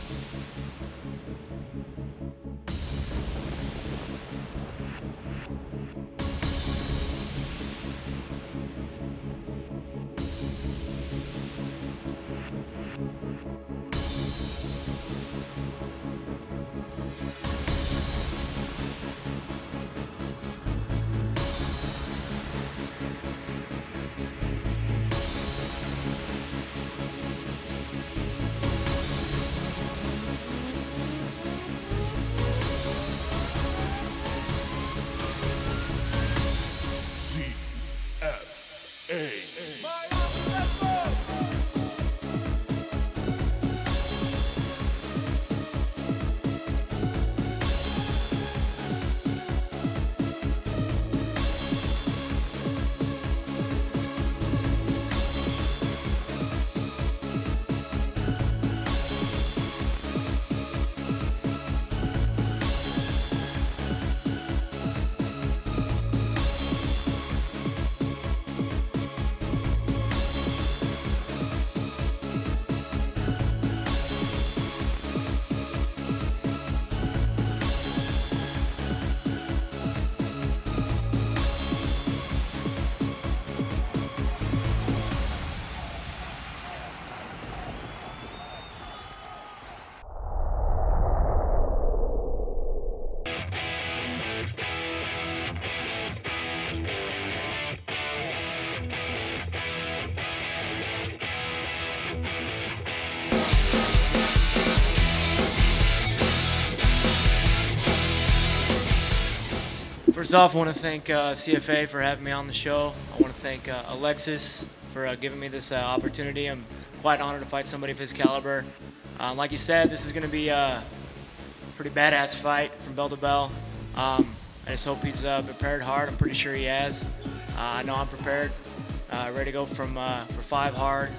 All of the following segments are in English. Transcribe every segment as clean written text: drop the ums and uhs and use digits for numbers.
First off, I want to thank CFA for having me on the show. I want to thank Alexis for giving me this opportunity. I'm quite honored to fight somebody of his caliber. Like you said, this is going to be a pretty badass fight from bell to bell. I just hope he's prepared hard. I'm pretty sure he has. I know I'm prepared, ready to go for 5 hard,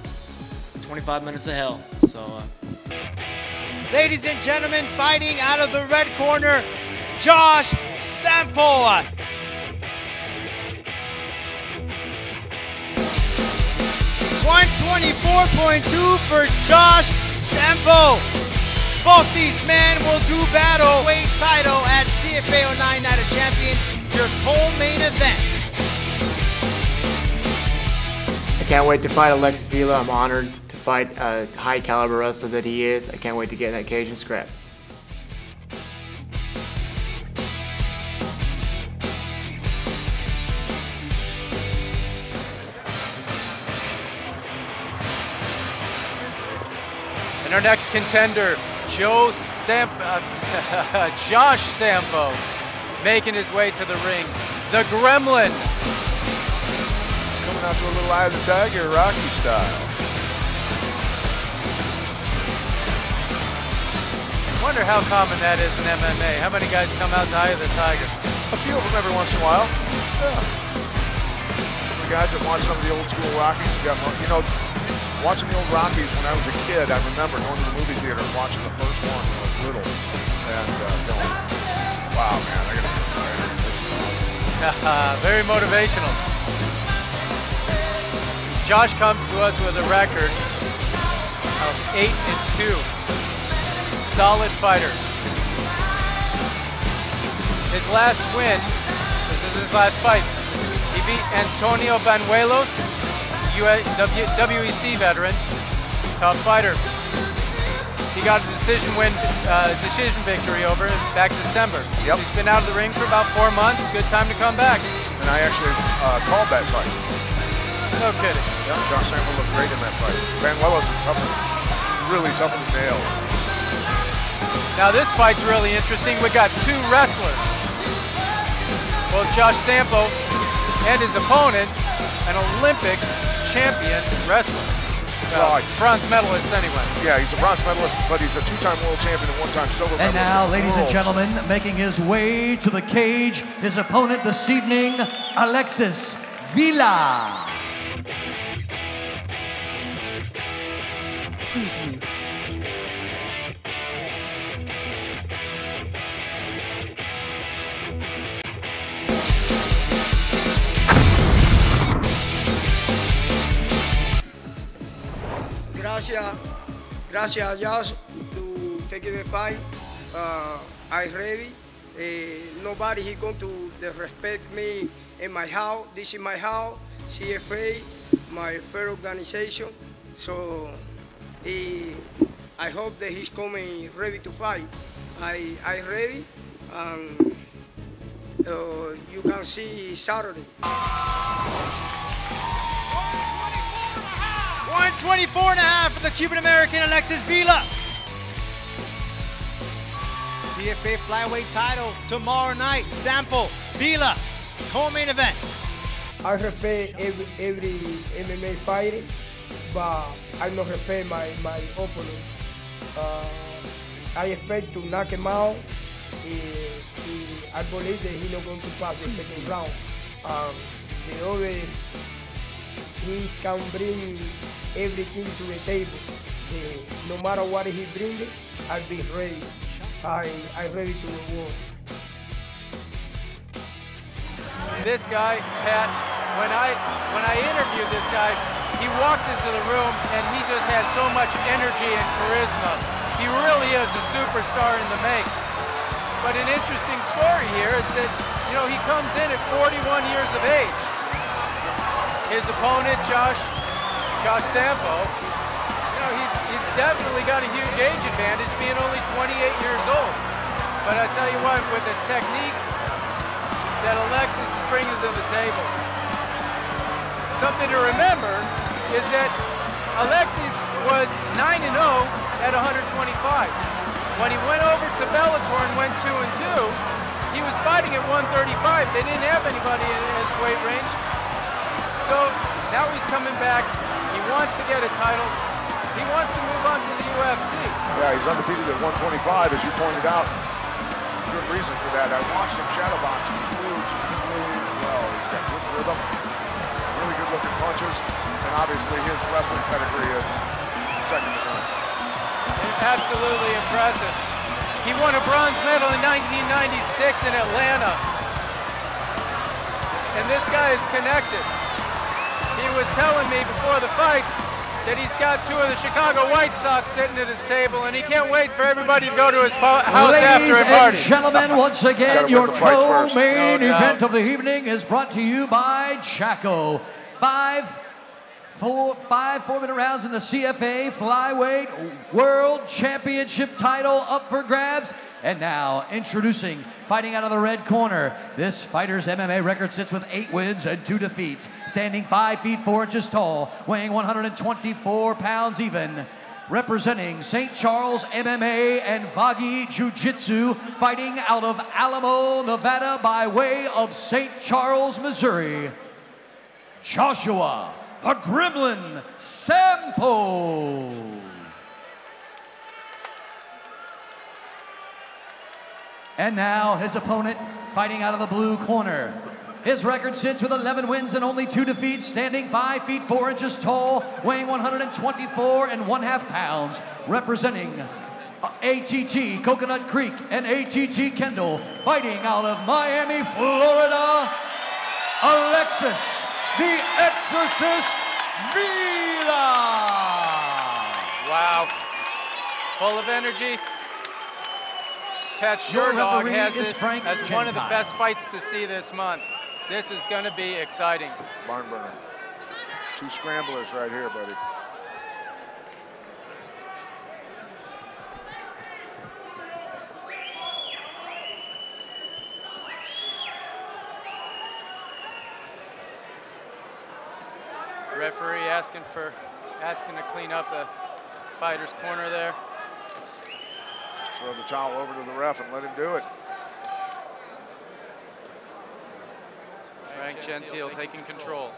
25 minutes of hell. So, ladies and gentlemen, fighting out of the red corner, Josh Sampo. $124.2 for Josh Sampo. Both these men will do battle. Weight title at CFA 09 Night of Champions, your co-main event. I can't wait to fight Alexis Vila. I'm honored to fight a high caliber wrestler that he is. I can't wait to get in that cage and scrap. And our next contender, Josh Sampo, making his way to the ring. The Gremlin. Coming out to a little Eye of the Tiger, Rocky style. Wonder how common that is in MMA. How many guys come out to Eye of the Tiger? A few of them every once in a while. Yeah. Some of the guys that watch some of the old school Rockies, you know, watching the old Rockies when I was a kid, I remember going to the movie theater and watching the first one when I was little, and going, wow, man, I gotta get tired. Very motivational. Josh comes to us with a record of 8-2. Solid fighter. His last win, this is his last fight. He beat Antonio Banuelos, WEC veteran, tough fighter. He got a decision victory over him back December. Yep. He's been out of the ring for about 4 months. Good time to come back. And I actually called that fight. No kidding. Yep, Josh Sampo looked great in that fight. Banuelos is tough, really tough to nail. Now this fight's really interesting. We got 2 wrestlers. Both Josh Sampo and his opponent, an Olympic champion wrestler. Bronze medalist anyway. Yeah, he's a bronze medalist, but he's a 2-time world champion and 1-time silver medalist. And now, ladies and gentlemen, making his way to the cage, his opponent this evening, ALEXIS VILA. Gracias Josh, taking the fight. I ready. Nobody he going to disrespect me in my house. This is my house. CFA, my fair organization. So I hope that he's coming ready to fight. I ready. You can see Saturday. 124.5 for the Cuban-American Alexis Vila. CFA flyweight title tomorrow night. Sampo, Vila, co-main event. I respect every MMA fighter, but I don't respect my opponent. I expect to knock him out. I believe that he's not going to pass the second round. The other, he can bring everything to the table. No matter what he brings, I'll be ready. I'm ready to war. This guy, Pat, when I interviewed this guy, he walked into the room and he just had so much energy and charisma. He really is a superstar in the make. But an interesting story here is that, you know, he comes in at 41 years of age. His opponent, Josh Sampo, you know, he's definitely got a huge age advantage, being only 28 years old. But I tell you what, with the technique that Alexis is bringing to the table, something to remember is that Alexis was 9-0 at 125. When he went over to Bellator and went 2-2, he was fighting at 135. They didn't have anybody in his weight range. So now he's coming back. He wants to get a title. He wants to move on to the UFC. Yeah, he's undefeated at 125, as you pointed out. Good reason for that. I watched him shadowbox. He moves really well. He's got good rhythm, really good looking punches, and obviously his wrestling pedigree is second to none. Absolutely impressive. He won a bronze medal in 1996 in Atlanta. And this guy is connected. He was telling me before the fight that he's got two of the Chicago White Sox sitting at his table, and he can't wait for everybody to go to his house after a party. Ladies and gentlemen, once again, your co-main event of the evening is brought to you by Chaco. Five 4-minute rounds in the CFA Flyweight World Championship title up for grabs. And now, introducing, fighting out of the red corner, this fighter's MMA record sits with 8 wins and 2 defeats, standing 5 feet 4 inches tall, weighing 124 pounds even, representing St. Charles MMA and Vagi Jiu-Jitsu, fighting out of Alamo, Nevada by way of St. Charles, Missouri, Joshua the Gremlin Sampo. And now his opponent, fighting out of the blue corner. His record sits with 11 wins and only 2 defeats, standing 5 feet 4 inches tall, weighing 124.5 pounds, representing ATT Coconut Creek and ATT Kendall, fighting out of Miami, Florida, Alexis the Exorcist Vila. Wow. Full of energy. Pat Sherdog has this as one of the best fights to see this month. This is going to be exciting. Barn burner. 2 scramblers right here, buddy. Referee asking to clean up the fighter's corner there. Just throw the towel over to the ref and let him do it. Frank Gentile taking control.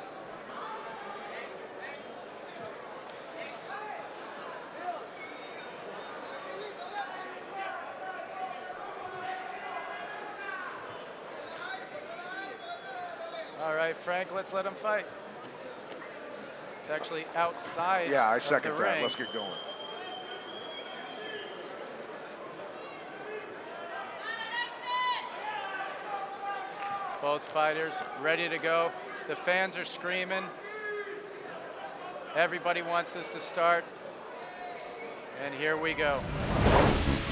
All right, Frank, let's let him fight. It's actually outside. Yeah, I second the that. ring. Let's get going. Both fighters ready to go. The fans are screaming. Everybody wants this to start. And here we go.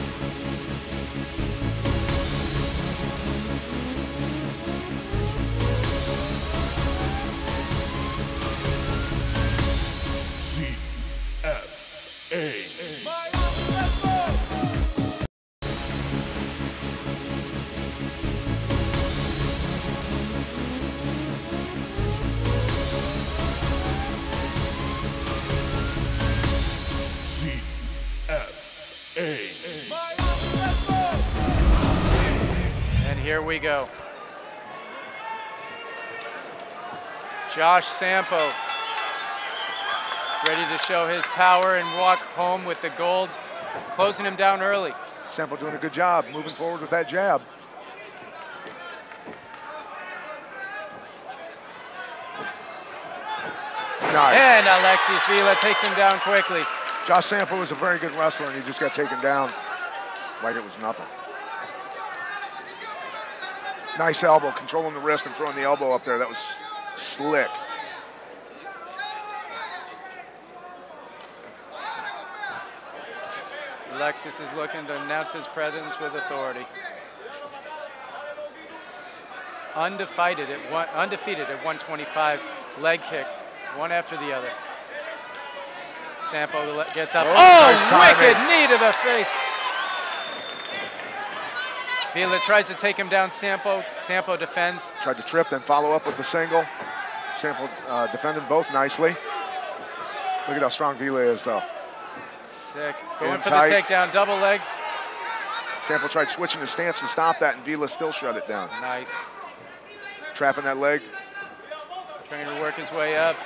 here we go. Josh Sampo ready to show his power and walk home with the gold, closing him down early. Sampo doing a good job moving forward with that jab. Nice. And ALEXIS VILA takes him down quickly. Josh Sampo is a very good wrestler, and he just got taken down like it was nothing. Nice elbow, controlling the wrist and throwing the elbow up there. That was slick. ALEXIS is looking to announce his presence with authority. Undefeated at 125, leg kicks, one after the other. Sampo gets up. Oh, nice wicked knee to the face. Vila tries to take him down. Sampo defends. Tried to trip, then follow up with the single. Sampo defended both nicely. Look at how strong Vila is, though. Sick. Going for the takedown, double leg. Sampo tried switching his stance to stop that, and Vila still shut it down. Nice. Trapping that leg. Trying to work his way up.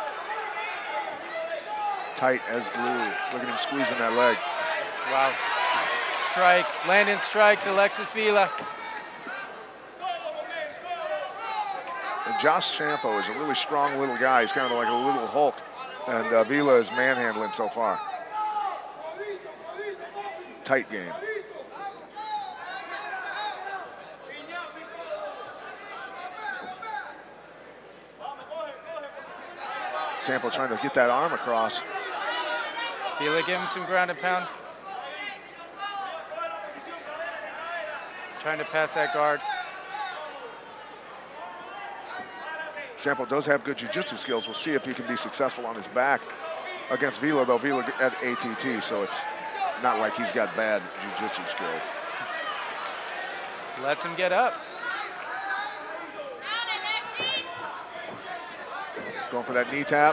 Tight as glue. Look at him squeezing that leg. Wow. Strikes, landing strikes, ALEXIS VILA. And Josh Sampo is a really strong little guy. He's kind of like a little Hulk. And Vila is manhandling so far. Tight game. Sampo trying to get that arm across. Vila give him some ground and pound. Trying to pass that guard. Sampo does have good jiu-jitsu skills. We'll see if he can be successful on his back against Vila, though Vila at ATT, so it's not like he's got bad jiu-jitsu skills. Lets him get up. Going for that knee tap.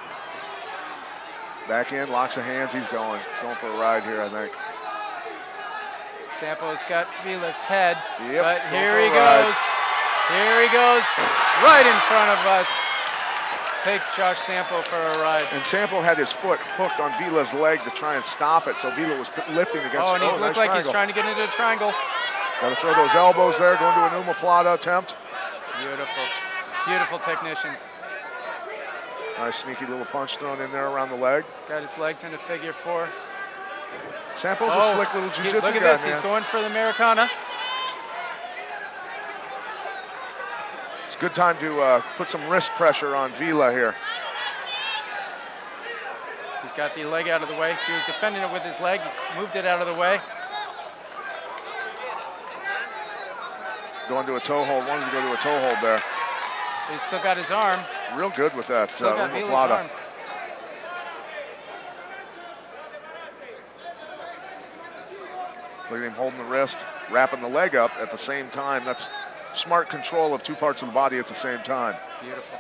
Back in, locks the hands, he's going for a ride here, I think. Sampo's got Vila's head, yep, but here he goes. Here he goes, right in front of us. Takes Josh Sampo for a ride. And Sampo had his foot hooked on Vila's leg to try and stop it, so Vila was lifting against. Oh, and he nice looks like he's trying to get into a triangle. Got to throw those elbows there, going to an omoplata attempt. Beautiful, beautiful technicians. Nice sneaky little punch thrown in there around the leg. Got his legs in a figure four. Sampo's a slick little jiu-jitsu guy, look at this, man. He's going for the Americana. It's a good time to put some wrist pressure on Vila here. He's got the leg out of the way. He was defending it with his leg, moved it out of the way. Going to a toe hold, wanted to go to a toe hold there. He's still got his arm. Real good with that Still got Vila's omoplata. arm. Look at him holding the wrist, wrapping the leg up at the same time. That's smart control of two parts of the body at the same time. Beautiful.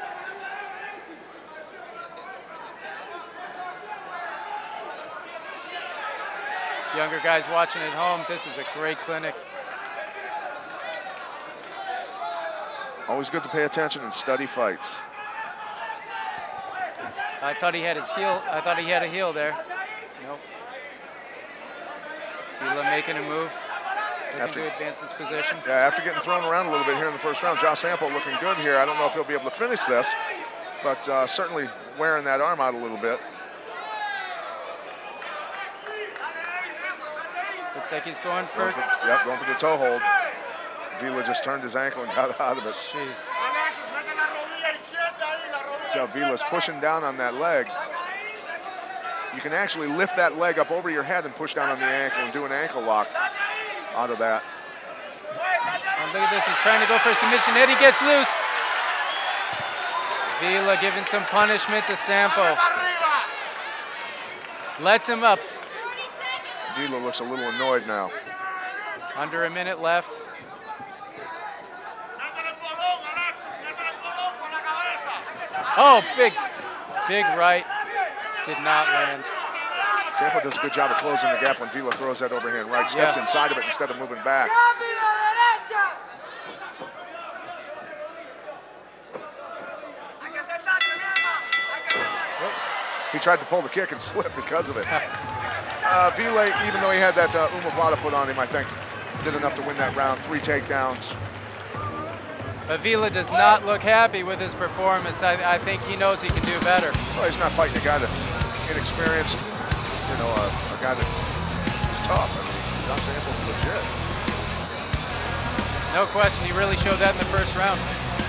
Younger guys watching at home, this is a great clinic. Always good to pay attention and study fights. I thought he had his heel. I thought he had a heel there. Nope. Vila making a move, looking to advance his position. Yeah, after getting thrown around a little bit here in the first round, Josh Sampo looking good here. I don't know if he'll be able to finish this, but certainly wearing that arm out a little bit. Looks like he's going for... Going for the toe hold. Vila just turned his ankle and got out of it. Jeez. So Vila's pushing down on that leg. You can actually lift that leg up over your head and push down on the ankle and do an ankle lock out of that. Oh, look at this, he's trying to go for a submission. Eddie gets loose. Vila giving some punishment to Sampo. Lets him up. Vila looks a little annoyed now. Under a minute left. Oh, big right. Did not land. Sampo does a good job of closing the gap when Vila throws that overhand right. Steps inside of it instead of moving back. He tried to pull the kick and slipped because of it. Vila, even though he had that umavada put on him, I think did enough to win that round. 3 takedowns. But Vila does not look happy with his performance. I think he knows he can do better. Well, he's not fighting a guy that's inexperienced, you know, a guy that's tough. I mean, Josh Sample's legit. No question, he really showed that in the first round.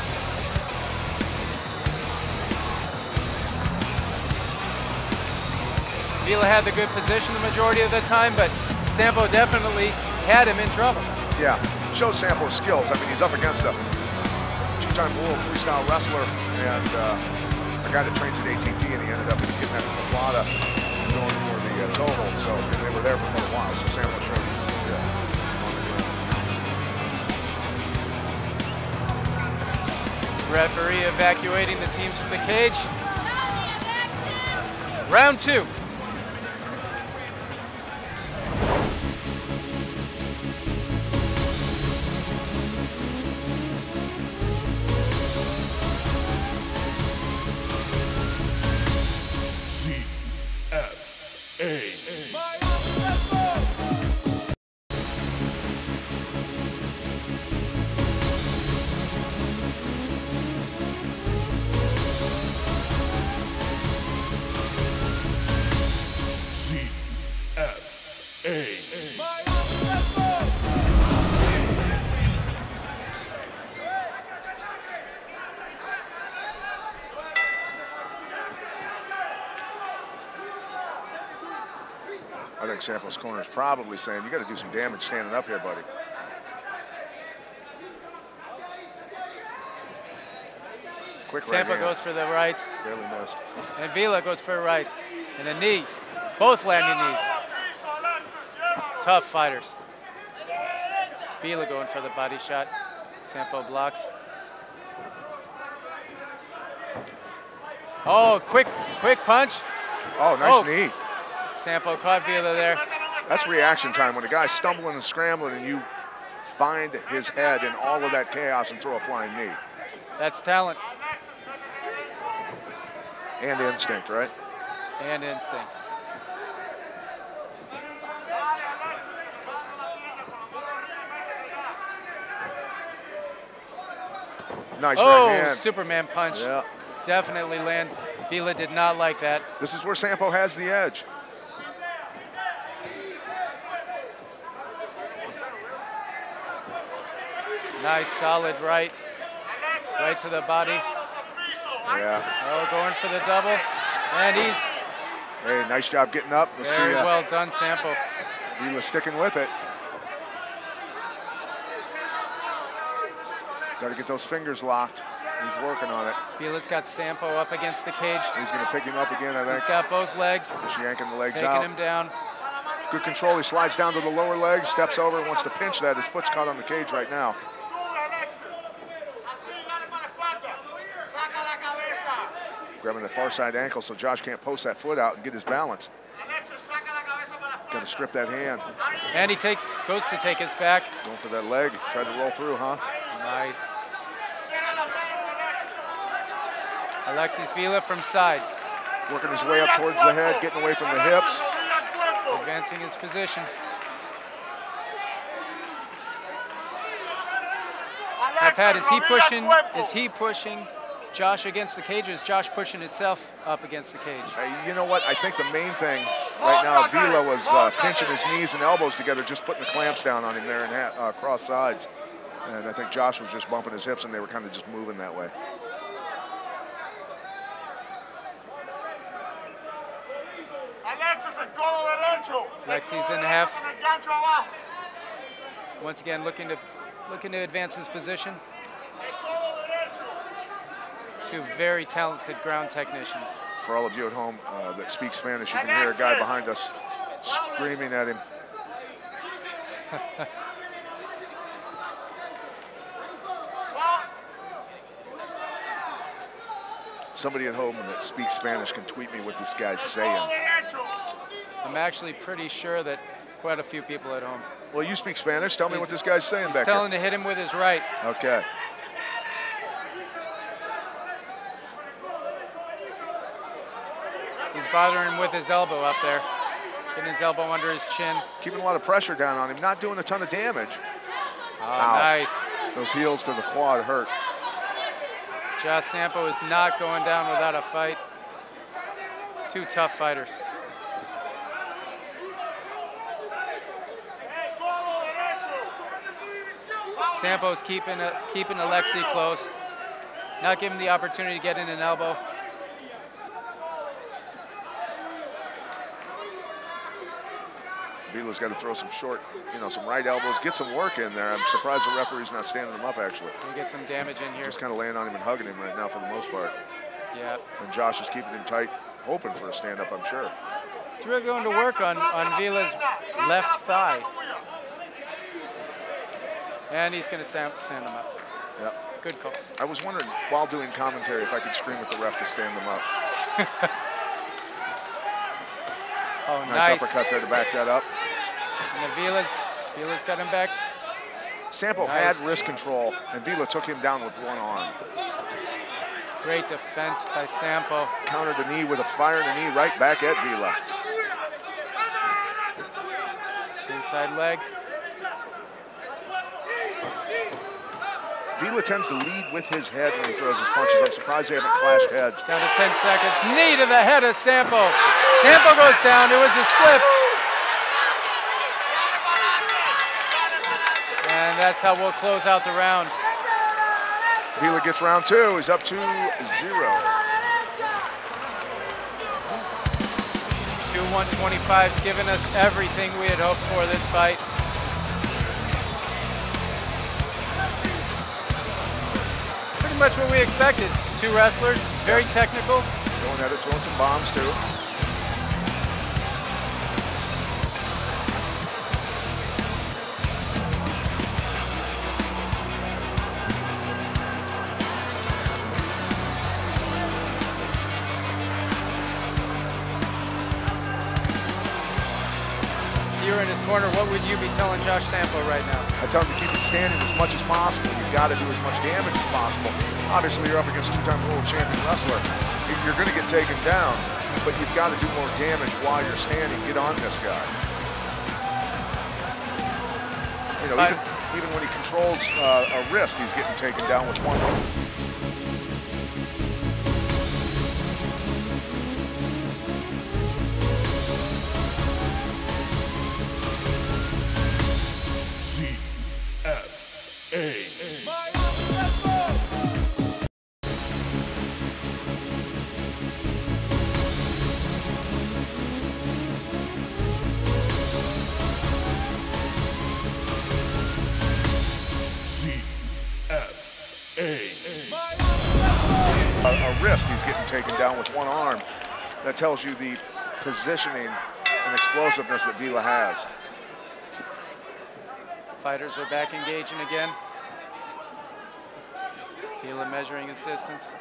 Vila had the good position the majority of the time, but Sampo definitely had him in trouble. Yeah, shows Sampo's skills. I mean, he's up against a two-time world freestyle wrestler and a guy that trains at ATT, and he ended up getting that umavada and going for the toe hold. So and they were there for quite a while. So Sampo showed he's legit. Referee evacuating the teams from the cage. Round 2. I think Sample's corner is probably saying, you got to do some damage standing up here, buddy. Quick right Sampo hand. goes for the right, Barely missed. and Vila goes for a right. And a knee, both landing knees. Tough fighters. Vila going for the body shot. Sampo blocks. Oh, quick punch. Oh, nice knee. Sampo caught Vila there. That's reaction time. When a guy's stumbling and scrambling and you find his head in all of that chaos and throw a flying knee. That's talent. And instinct, right? And instinct. Nice right hand. Superman punch. Yeah. Definitely land. Vila did not like that. This is where Sampo has the edge. Nice, solid right. Right to the body. Yeah. Oh, going for the double. And he's Hey, nice job getting up. Let's very see, well done, Sampo. Vila sticking with it. Got to get those fingers locked. He's working on it. Vila's got Sampo up against the cage. He's going to pick him up again, I think. He's got both legs. Just yanking the legs taking out. him down. Good control. He slides down to the lower leg, steps over, wants to pinch that. His foot's caught on the cage right now. Grabbing the far side ankle so Josh can't post that foot out and get his balance. Got to strip that hand. And he goes to take his back. Going for that leg. Tried to roll through, huh? Nice. Alexis Vila from side. Working his way up towards the head, getting away from the hips. Advancing his position. Now, Pat, is he pushing Josh against the cage, or is Josh pushing himself up against the cage? You know what? I think the main thing right now, Vila was pinching his knees and elbows together, just putting the clamps down on him there and cross sides. And I think Josh was just bumping his hips, and they were kind of just moving that way. Alexis in half. Once again, looking to advance his position. Two very talented ground technicians. For all of you at home that speak Spanish, you can hear a guy behind us screaming at him. Somebody at home that speaks Spanish can tweet me what this guy's saying. I'm actually pretty sure that quite a few people at home. Well, you speak Spanish. Tell me what this guy's saying back He's telling to hit him with his right. Okay. He's bothering him with his elbow up there. Getting his elbow under his chin. Keeping a lot of pressure down on him, not doing a ton of damage. Oh, nice. Those heels to the quad hurt. Josh Sampo is not going down without a fight. Two tough fighters. Sampo's keeping Alexi close, not giving him the opportunity to get in an elbow. Vila's got to throw some short, some right elbows, get some work in there. I'm surprised the referee's not standing him up, actually. We get some damage in here. Just kind of laying on him and hugging him right now for the most part. Yeah. And Josh is keeping him tight, hoping for a stand-up, I'm sure. He's really going to work on Vila's left thigh. And he's going to stand him up. Yep. Good call. I was wondering, while doing commentary, if I could scream at the ref to stand them up. Oh, nice uppercut there to back that up. And Vila's got him back. Sampo had wrist control, and Vila took him down with one arm. Great defense by Sampo. Countered the knee with a firing knee right back at Vila. Inside leg. Vila tends to lead with his head when he throws his punches. I'm surprised they haven't clashed heads. Down to 10 seconds. Knee to the head of Sampo. Sampo goes down. It was a slip. And that's how we'll close out the round. Vila gets round two. He's up 2-0. 2-125's given us everything we had hoped for this fight. Pretty much what we expected. Two wrestlers, very technical. Going at it, throwing some bombs too. You're in his corner, what would you be telling Josh Sampo right now? I tell him to keep it standing as much as possible. You've got to do as much damage as possible. Obviously, you're up against a two-time world champion wrestler. You're going to get taken down, but you've got to do more damage while you're standing. Get on this guy. Even when he controls a wrist, he's getting taken down with one. A wrist, he's getting taken down with one arm. That tells you the positioning and explosiveness that Vila has. Fighters are back engaging again. Vila measuring his distance.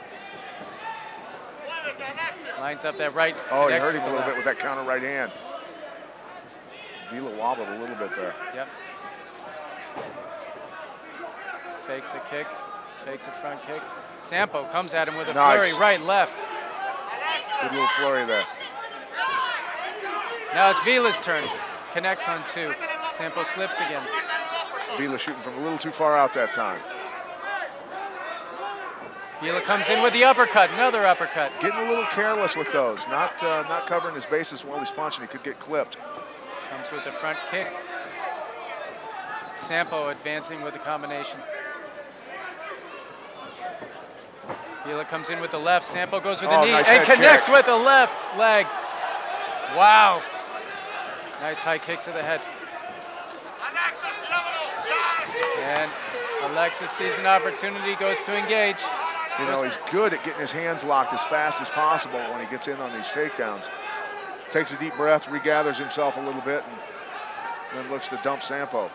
Lines up that right. Oh, he hurt him a little bit with that counter right hand. Vila wobbled a little bit there. Yep. Fakes a kick, fakes a front kick. Sampo comes at him with a flurry, right, left. Good little flurry there. Now it's Vila's turn. Connects on two. Sampo slips again. Vila shooting from a little too far out that time. Vila comes in with the uppercut, another uppercut. Getting a little careless with those, not covering his bases while he's punching. He could get clipped. Comes with a front kick. Sampo advancing with the combination. Vila comes in with the left. Sampo goes with the knee and connects with the left leg. Wow. Nice high kick to the head. And Alexis sees an opportunity, goes to engage. He's good at getting his hands locked as fast as possible when he gets in on these takedowns. Takes a deep breath, regathers himself a little bit, and then looks to dump Sampo.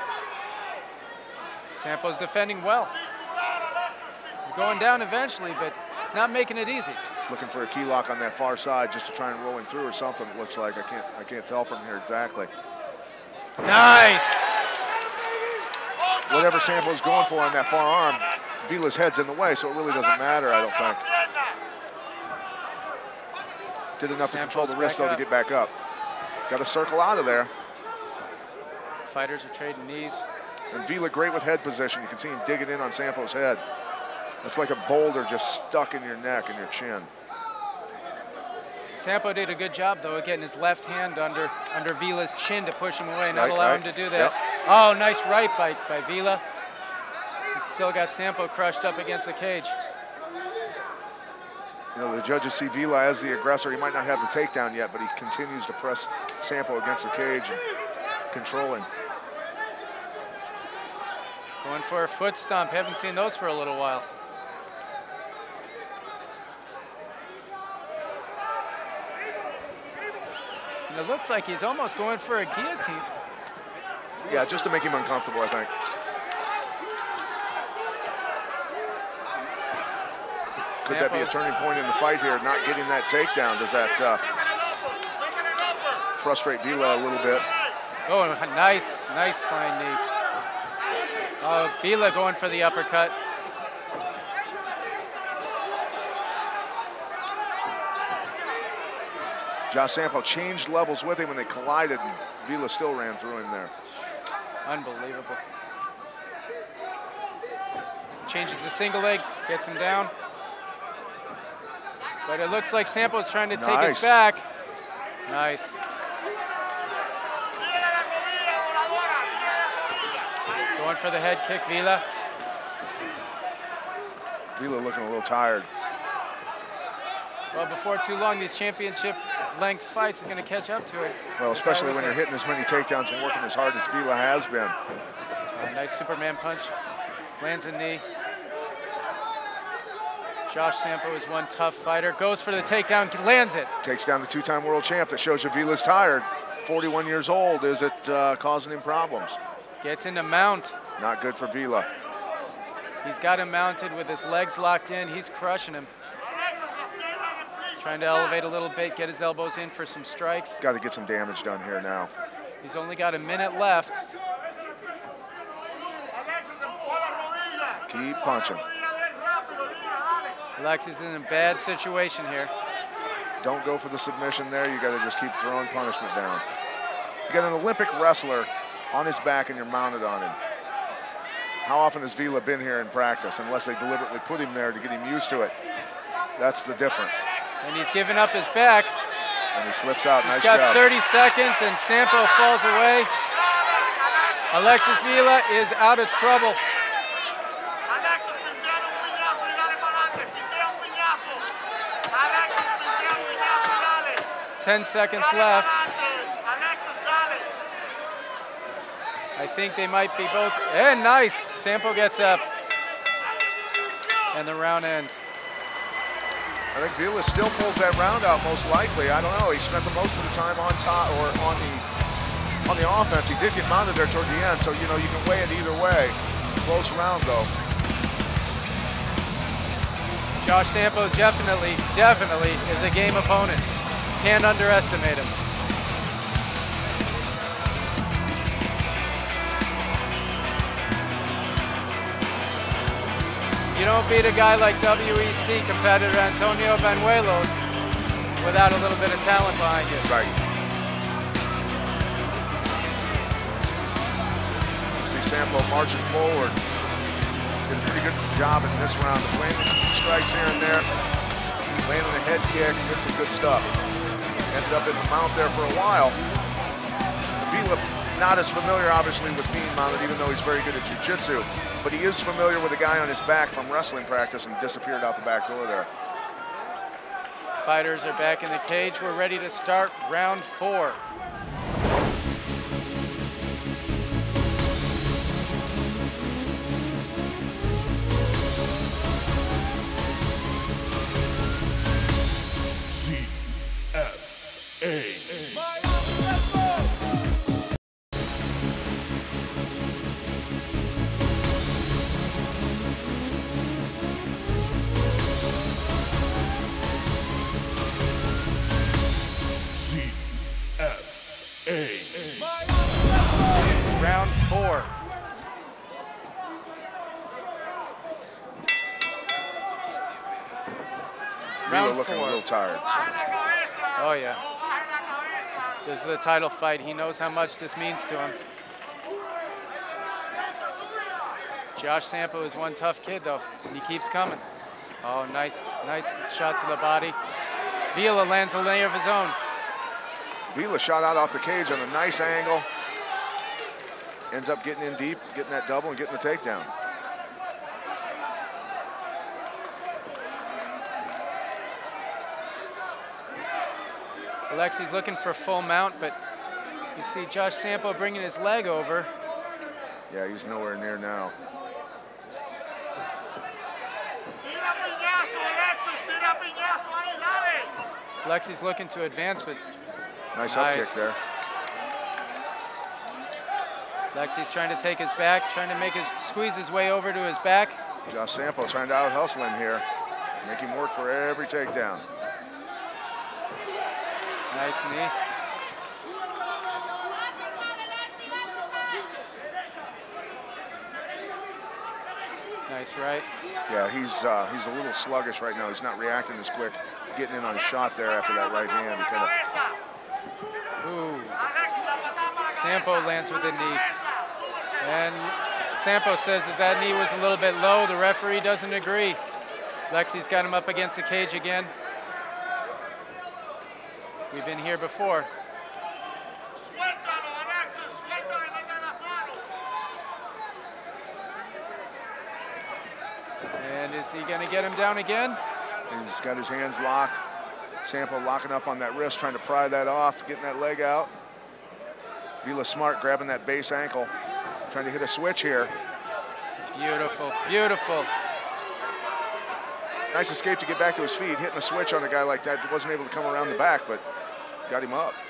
Sampo's defending well. He's going down eventually, but it's not making it easy. Looking for a key lock on that far side just to try and roll him through or something, it looks like. I can't tell from here exactly. Nice! Whatever Sampo's going for on that far arm, Vila's head's in the way, so it really doesn't matter, I don't think. Did enough to control the Sampo's wrist, back though, up. to get back up. Got to circle out of there. Fighters are trading knees. And Vila great with head position. You can see him digging in on Sampo's head. It's like a boulder just stuck in your neck and your chin. Sampo did a good job, though, of getting his left hand under Vila's chin to push him away, not allow him to do that. Yep. Oh, nice right by Vila. He's still got Sampo crushed up against the cage. You know, the judges see Vila as the aggressor. He might not have the takedown yet, but he continues to press Sampo against the cage and control him. Going for a foot stomp. Haven't seen those for a little while. And it looks like he's almost going for a guillotine. Yeah, just to make him uncomfortable, I think. Could that be a turning point in the fight here, not getting that takedown? Does that frustrate Vila a little bit? Oh, nice flying knee. Oh, Vila going for the uppercut. Josh Sampo changed levels with him when they collided, and Vila still ran through him there. Unbelievable. Changes the single leg, gets him down. But it looks like Sampo's trying to take his back. Nice. Going for the head kick, Vila. Vila looking a little tired. Well, before too long, these championship length fights are going to catch up to it. Well, especially when you're hitting as many takedowns and working as hard as Vila has been. Nice Superman punch. Lands a knee. Josh Sampo is one tough fighter. Goes for the takedown, lands it. Takes down the two-time world champ. That shows you Vila's tired. 41 years old. Is it causing him problems? Gets into mount. Not good for Vila. He's got him mounted with his legs locked in. He's crushing him. Trying to elevate a little bit, get his elbows in for some strikes. Got to get some damage done here now. He's only got a minute left. Keep punching. Alexis is in a bad situation here. Don't go for the submission there. You got to just keep throwing punishment down. You got an Olympic wrestler on his back and you're mounted on him. How often has Vila been here in practice, unless they deliberately put him there to get him used to it? That's the difference. And he's giving up his back. And he slips out. Nice job. He's got 30 job. seconds and Sampo falls away. Alexis Vila is out of trouble. 10 seconds left. I think they might be both. And nice. Sampo gets up. And the round ends. I think Vila still pulls that round out most likely. I don't know. He spent the most of the time on top or on the offense. He did get mounted there toward the end, so you know you can weigh it either way. Close round though. Josh Sampo definitely is a game opponent. Can't underestimate him. You don't beat a guy like WEC competitor Antonio Banuelos without a little bit of talent behind you. Right. You see Sampo marching forward. Did a pretty good job in this round of landing strikes here and there. Landing a head kick, did some good stuff. Ended up in the mount there for a while. Vila not as familiar, obviously, with being mounted, even though he's very good at jiu-jitsu. But he is familiar with a guy on his back from wrestling practice and disappeared out the back door there. Fighters are back in the cage. We're ready to start round 4. Round 4. Vila looking a little tired. Oh, yeah. This is the title fight. He knows how much this means to him. Josh Sampo is one tough kid, though, and he keeps coming. Oh, nice shot to the body. Vila lands a layer of his own. Vila shot out off the cage on a nice angle. Ends up getting in deep, getting that double and getting the takedown. Alexis looking for full mount, but you see Josh Sampo bringing his leg over. Yeah, he's nowhere near now. Alexis looking to advance, but nice up kick there. Alexis trying to take his back, trying to squeeze his way over to his back. Josh Sampo trying to out-hustle him here. Make him work for every takedown. Nice knee. Nice right. Yeah, he's a little sluggish right now. He's not reacting as quick. Getting in on a shot there after that right hand. Ooh. Sampo lands with a knee. And Sampo says that knee was a little bit low. The referee doesn't agree. Alexis got him up against the cage again. We've been here before. And is he going to get him down again? He's got his hands locked. Sampo locking up on that wrist, trying to pry that off, getting that leg out. Vila smart, grabbing that base ankle, trying to hit a switch here. Beautiful, beautiful. Nice escape to get back to his feet, hitting a switch on a guy like that. He wasn't able to come around the back, but got him up.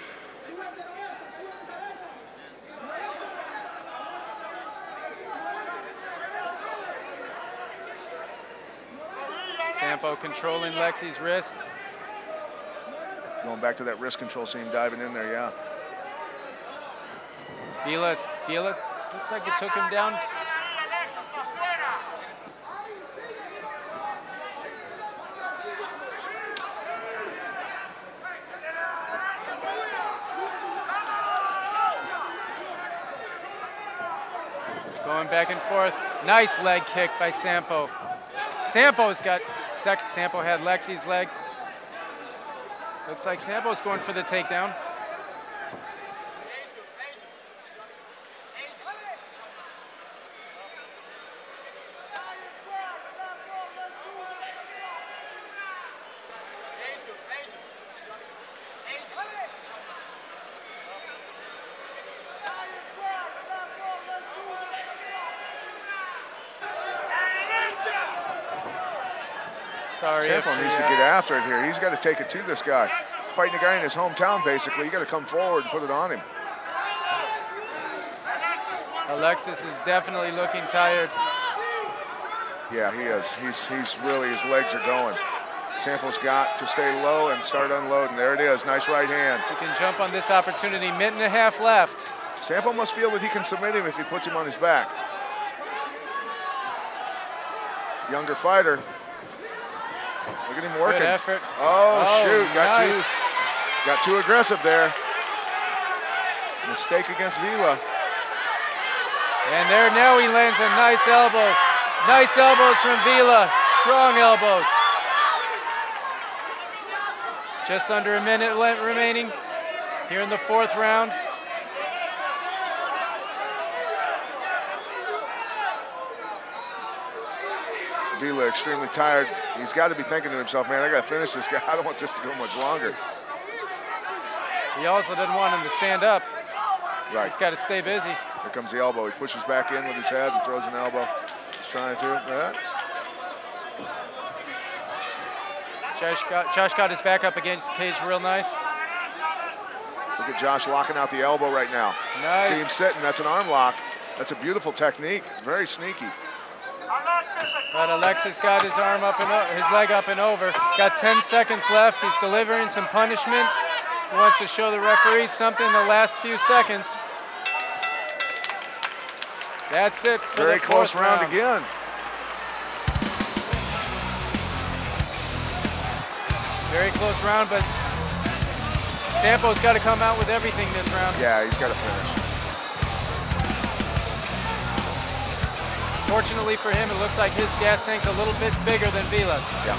Sampo controlling Lexi's wrists. Going back to that wrist control scene, diving in there, yeah. Vila looks like it took him down. Going back and forth. Nice leg kick by Sampo. Sampo had Lexi's leg. Looks like Sampo's going for the takedown. Sampo needs to get after it here. He's got to take it to this guy. Fighting a guy in his hometown, basically. You got to come forward and put it on him. Alexis is definitely looking tired. Yeah, he is. He's really, his legs are going. Sampo's got to stay low and start unloading. There it is, nice right hand. He can jump on this opportunity, minute and a half left. Sampo must feel that he can submit him if he puts him on his back. Younger fighter. Look at him working. Good effort. Oh shoot, nice. got too aggressive there. Mistake against Vila. And there now he lands a nice elbow. Nice elbows from Vila, strong elbows. Just under a minute remaining here in the fourth round. Vila extremely tired. He's got to be thinking to himself, man, I got to finish this guy. I don't want this to go much longer. He also doesn't want him to stand up. Right. He's got to stay busy. Here comes the elbow. He pushes back in with his head and throws an elbow. He's trying to. Josh got his back up against the cage real nice. Look at Josh locking out the elbow right now. Nice. See him sitting. That's an arm lock. That's a beautiful technique. Very sneaky. But Alexis got his arm up and his leg up and over. Got 10 seconds left. He's delivering some punishment. He wants to show the referee something in the last few seconds. That's it for Very the fourth close round again. Very close round, but Sampo's got to come out with everything this round. Yeah, he's got to finish. Fortunately for him, it looks like his gas tank's a little bit bigger than Vila's. Yeah.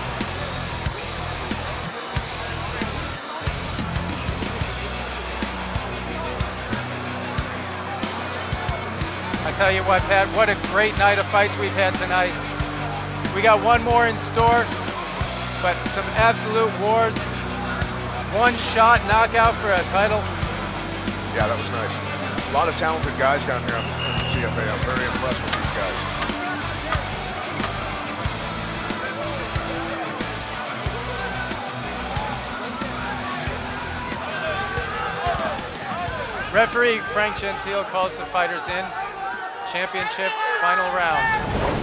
I tell you what, Pat, what a great night of fights we've had tonight. We got one more in store, but some absolute wars. One shot knockout for a title. Yeah, that was nice. A lot of talented guys down here on the CFA. I'm very impressed with these guys. Referee Frank Gentile calls the fighters in. Championship final round.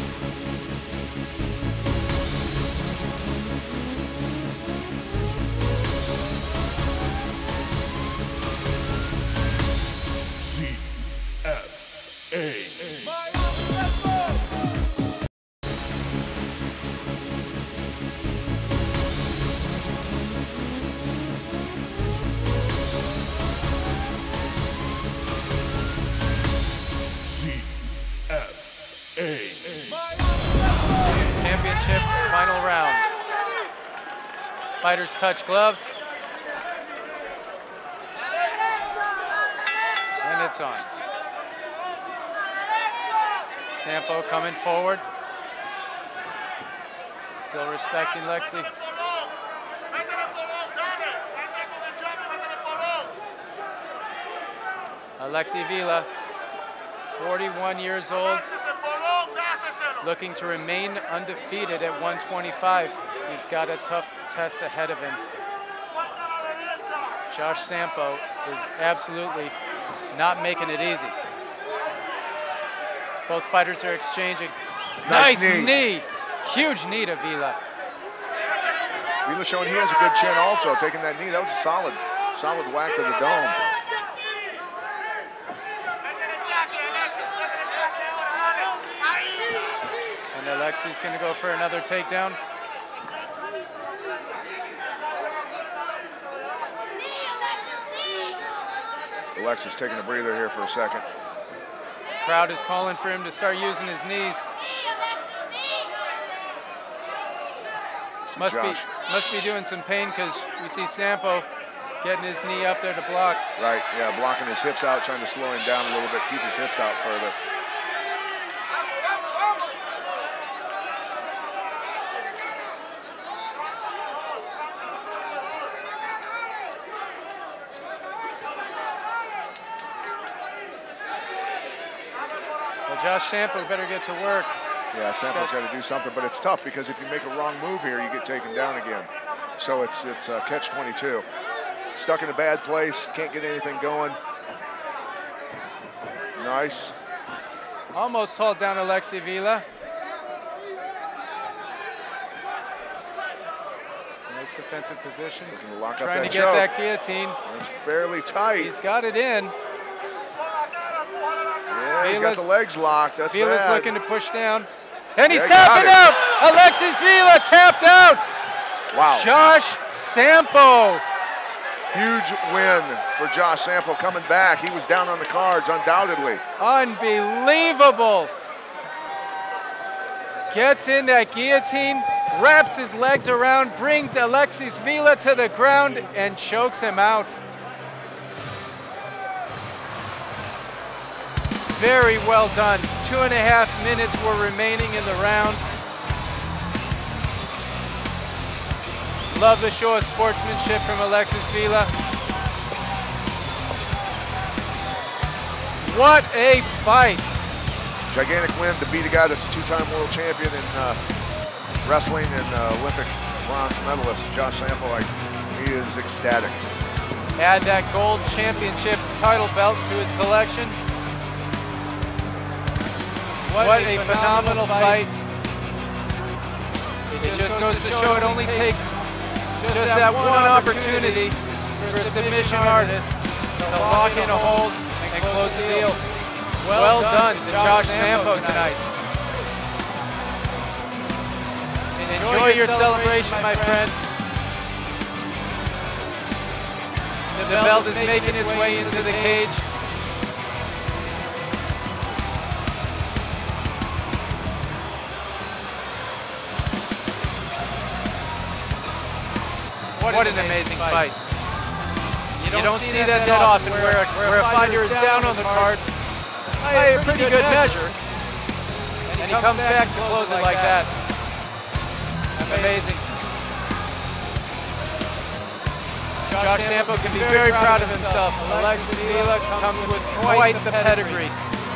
Championship final round. Fighters touch gloves. And it's on. Sampo coming forward. Still respecting Lexi. Alexis Vila, 41 years old, looking to remain undefeated at 125. He's got a tough test ahead of him. Josh Sampo is absolutely not making it easy. Both fighters are exchanging. Nice knee. Huge knee to Vila. Vila showing he has a good chin also, taking that knee. That was a solid whack to the dome. And Alexis going to go for another takedown. Alexis taking a breather here for a second. Crowd is calling for him to start using his knees. Must be doing some pain because we see Sampo getting his knee up there to block. Right, yeah, blocking his hips out, trying to slow him down a little bit, keep his hips out further. Well, Josh Sampo better get to work. Yeah, Sampo's got to do something, but it's tough because if you make a wrong move here, you get taken down again. So it's catch-22. Stuck in a bad place, can't get anything going. Nice. Almost hauled down Alexis Vila. Nice defensive position. Looking to lock up Trying that to get choke. that guillotine. It's fairly tight. He's got it in. Yeah, he's got the legs locked. That's Vila's bad. looking to push down. And he's Yeah, tapping out! Alexis Vila tapped out! Wow. Josh Sampo. Huge win for Josh Sampo coming back. He was down on the cards, undoubtedly. Unbelievable. Gets in that guillotine, wraps his legs around, brings Alexis Vila to the ground, and chokes him out. Very well done. 2.5 minutes were remaining in the round. Love the show of sportsmanship from Alexis Vila. What a fight. Gigantic win to beat a guy that's a two-time world champion in wrestling and Olympic bronze medalist, Josh Sampo. He is ecstatic. Add that gold championship title belt to his collection. What a phenomenal fight. It just goes to show it only takes just that one opportunity for a submission artist to lock in a hold and close the deal. Well done to Josh Sampo tonight. Enjoy your celebration, my friend. The belt is making its way into the cage. What an amazing fight. You don't see that often where a fighter is down on the cards by a pretty good measure, and he comes back to close it like that. Amazing. Josh Sampo can be very proud of himself. Alexis Vila comes with quite the pedigree.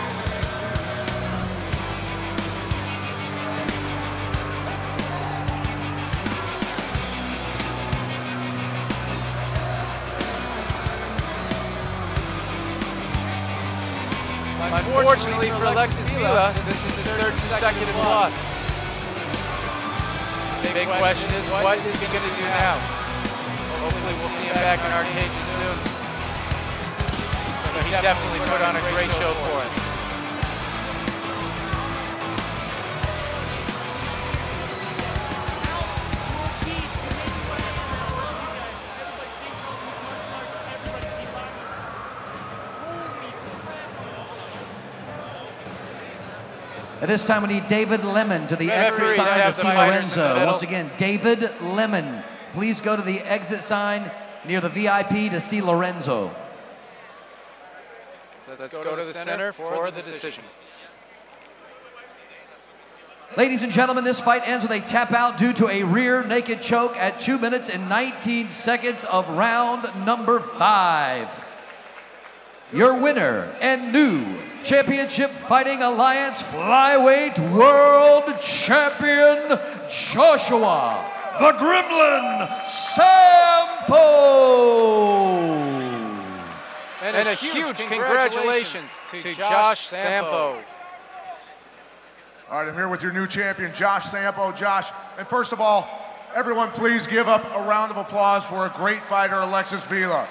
Unfortunately for Alexis Vila, this is his third consecutive loss. The big question is, what is he going to do now? Hopefully we'll see him back in our cages soon. But he definitely put on a great show for us. At this time, we need David Lemon to the exit sign to see Lorenzo. Once again, David Lemon, please go to the exit sign near the VIP to see Lorenzo. Let's go to the center for the decision. Ladies and gentlemen, this fight ends with a tap out due to a rear naked choke at 2 minutes and 19 seconds of round number 5. Your winner and new Championship Fighting Alliance Flyweight World Champion, Joshua the Gremlin Sampo. And a huge congratulations to Josh Sampo. All right, I'm here with your new champion, Josh Sampo. Josh, and first of all, everyone please give up a round of applause for a great fighter, Alexis Vila.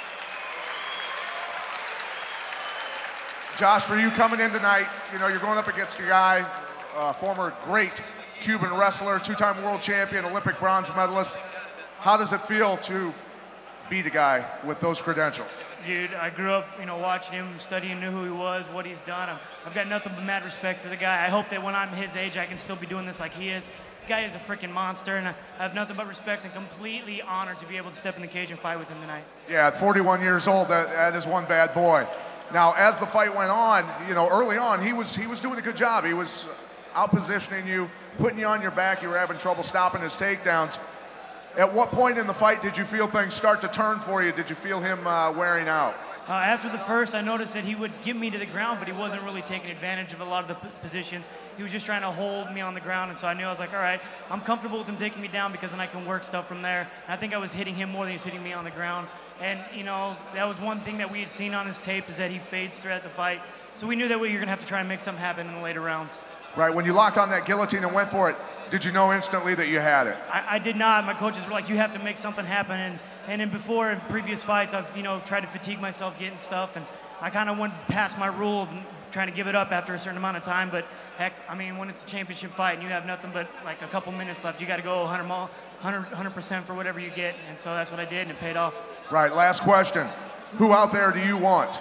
Josh, for you coming in tonight, you know, you're going up against a guy, former great Cuban wrestler, two-time world champion, Olympic bronze medalist. How does it feel to beat a guy with those credentials? Dude, I grew up, you know, watching him, studying, knew who he was, what he's done. I've got nothing but mad respect for the guy. I hope that when I'm his age, I can still be doing this like he is. The guy is a freaking monster, and I have nothing but respect and completely honored to be able to step in the cage and fight with him tonight. Yeah, at 41 years old, that is one bad boy. Now, as the fight went on, you know, early on, he was doing a good job. He was out-positioning you, putting you on your back. You were having trouble stopping his takedowns. At what point in the fight did you feel things start to turn for you? Did you feel him wearing out? After the first, I noticed that he would get me to the ground, but he wasn't really taking advantage of a lot of the positions. He was just trying to hold me on the ground, and so I knew, I was like, all right, I'm comfortable with him taking me down because then I can work stuff from there. And I think I was hitting him more than he was hitting me on the ground. And, you know, that was one thing that we had seen on his tape, is that he fades throughout the fight. So we knew that we were going to have to try and make something happen in the later rounds. Right, when you locked on that guillotine and went for it, did you know instantly that you had it? I did not. My coaches were like, you have to make something happen. And then before, in previous fights, I've, you know, tried to fatigue myself getting stuff. And I kind of went past my rule of trying to give it up after a certain amount of time. But heck, I mean, when it's a championship fight and you have nothing but like a couple minutes left, you got to go 100% for whatever you get. And so that's what I did, and it paid off. Right, last question. Who out there do you want?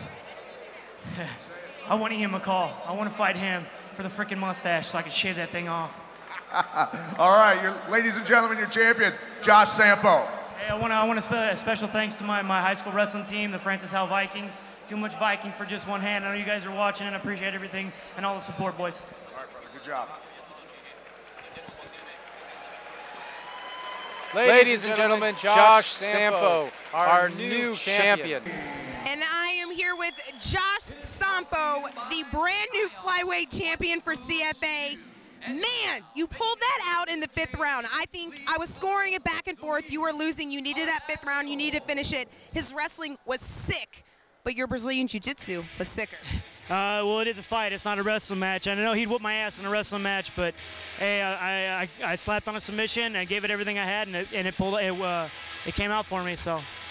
I want Ian McCall. I want to fight him for the freaking mustache so I can shave that thing off. All right, ladies and gentlemen, your champion, Josh Sampo. Hey, I want a special thanks to my high school wrestling team, the Francis Howell Vikings. Too much Viking for just one hand. I know you guys are watching, and I appreciate everything and all the support, boys. All right, brother, good job. Ladies and gentlemen, Josh Sampo, our new champion. And I am here with Josh Sampo, the brand new flyweight champion for CFA. Man, you pulled that out in the 5th round. I think I was scoring it back and forth. You were losing. You needed that 5th round. You needed to finish it. His wrestling was sick, but your Brazilian jiu-jitsu was sicker. Well, it is a fight. It's not a wrestling match. I know he'd whoop my ass in a wrestling match, but hey, I slapped on a submission. I gave it everything I had, and it came out for me. So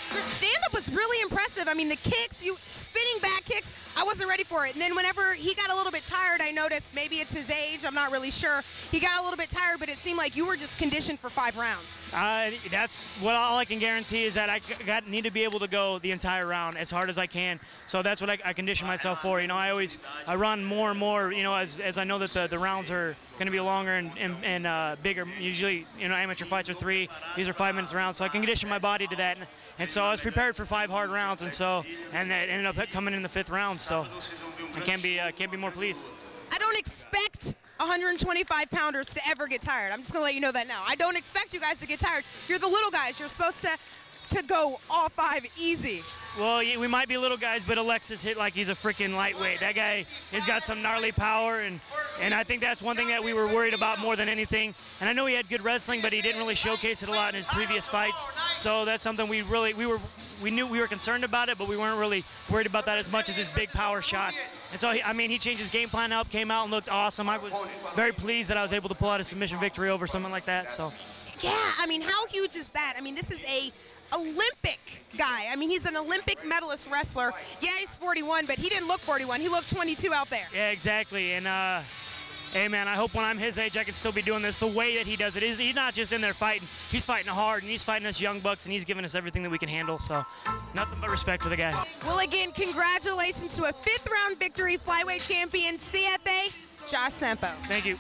Your stand-up was really impressive. I mean, the kicks, you spinning back kicks, I wasn't ready for it. And then whenever he got a little bit tired, I noticed, maybe it's his age, I'm not really sure. He got a little bit tired, but it seemed like you were just conditioned for 5 rounds. That's what all I can guarantee is that I need to be able to go the entire round as hard as I can. So that's what I condition myself for. You know, I run more and more, you know, as I know that the rounds are going to be longer and bigger. Usually, you know, amateur fights are 3. These are 5 minutes rounds, so I can condition my body to that. And so I was prepared for 5 hard rounds, and that ended up coming in the 5th round. So I can't be more pleased. I don't expect 125-pounders to ever get tired. I'm just going to let you know that now. I don't expect you guys to get tired. You're the little guys. You're supposed to go all 5 easy. Well, yeah, we might be little guys, but Alexis hit like he's a freaking lightweight. That guy has got some gnarly power, and I think that's one thing that we were worried about more than anything. And I know he had good wrestling, but he didn't really showcase it a lot in his previous fights. So that's something we knew we were concerned about it, but we weren't really worried about that as much as his big power shots. And so, I mean, he changed his game plan up, came out and looked awesome. I was very pleased that I was able to pull out a submission victory over someone like that. So. Yeah, I mean, how huge is that? I mean, this is a Olympic guy. I mean, he's an Olympic medalist wrestler. Yeah, he's 41, but he didn't look 41. He looked 22 out there. Yeah, exactly. And hey, man, I hope when I'm his age I can still be doing this the way that he does it. He's not just in there fighting. He's fighting hard, and he's fighting us young bucks, and he's giving us everything that we can handle. So nothing but respect for the guy. Well, again, congratulations to a 5th-round victory, flyweight champion, CFA, Josh Sampo. Thank you.